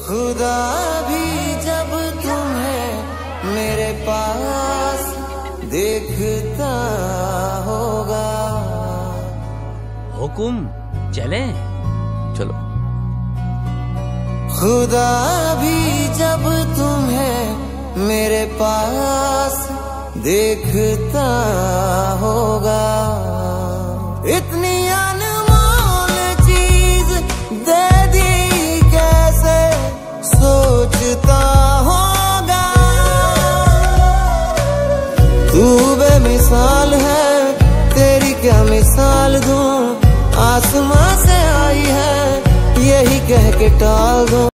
खुदा भी जब तुम्हें मेरे पास देखता होगा। हुकुम, चले? चलो। खुदा भी जब तुम्हें मेरे पास देखता होगा। इतनी अनमोल चीज दे दी कैसे सोचता होगा। तू बेमिसाल है, तेरी क्या मिसाल दूं। आसमां से आई है, यही कह के टाल दूं।